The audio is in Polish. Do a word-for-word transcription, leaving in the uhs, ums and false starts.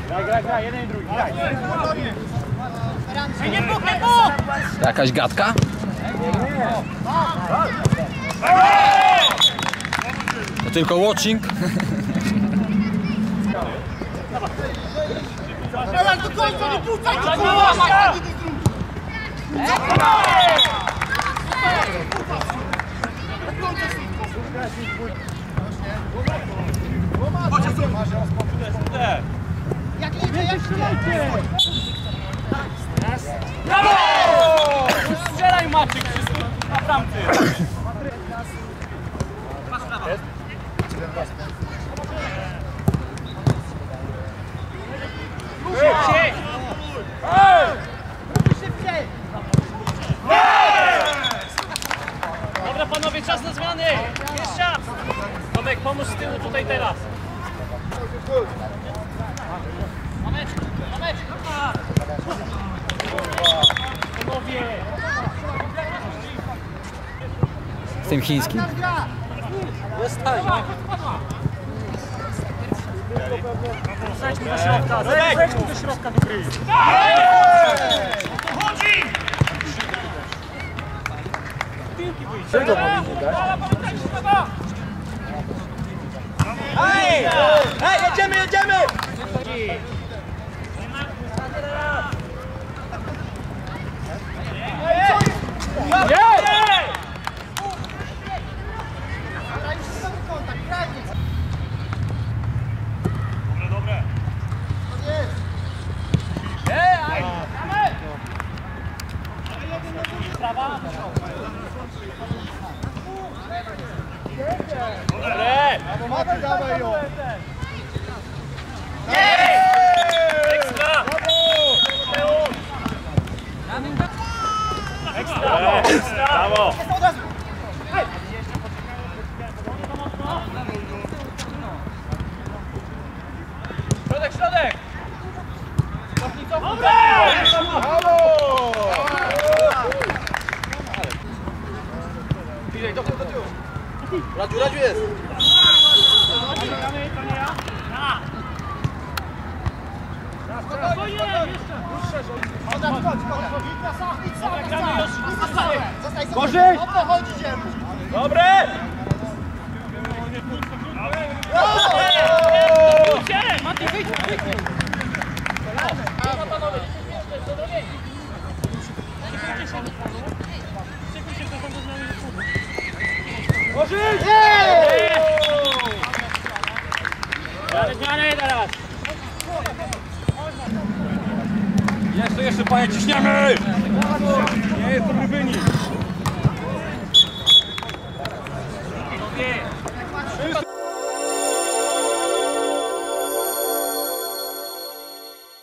Graj, graj, graj, jeden i drugi, graj. Nie puk, nie puk! Jakaś gadka? To tylko watching. Jak do końca nie puszczajcie, kurwa! Jak idzie, jak idzie! Brawo! Strzelaj Maciek, wszystko na bramce. Szybciej! Szybciej! Dobra panowie, czas na zmiany! Jest czas! Tomek, pomóż z tyłu tutaj teraz. Mameczku, mameczku! Panowie! Z tym chińskim. Zejdźmy do środka, zejdźmy do środka do gry. Chodzi! Piłki wyjść. Czego powinni dać? Hej! Hej, jedziemy, jedziemy! Dobre! Dawaj ją! Ekstra! Ekstra! Ekstra! Brawo! Środek, środek! Cofnij, cofnij! Dobre! Brawo! Bliżej, do tyłu, do tyłu! Radziu, Radziu jest! Korzyść! Dobre! Mati, wyjdź, wyjdź! Korzyść! Zmiany teraz! Jeszcze, jeszcze panie, ciśniemy! Nie jest dobry wynik!